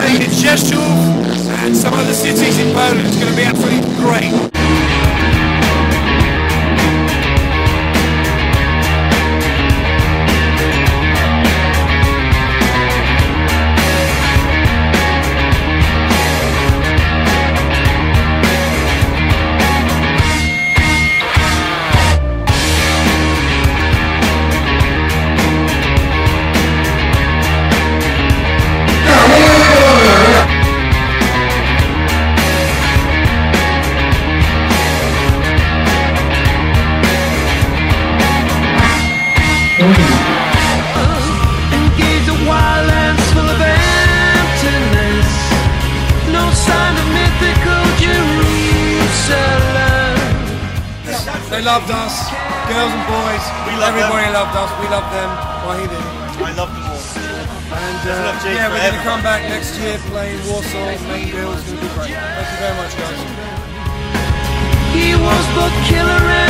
playing in Rzeszów and some other cities in Poland. It's going to be absolutely great. Engage the wild lands full of emptiness. No sign of mythical Jerusalem. They loved us, girls and boys. Everybody loved us. We loved them. Well, he did. I love them all. And yeah, we're going to come back next year playing Warsaw, main deal. It's going to be great. Thank you very much, guys. He was both killer and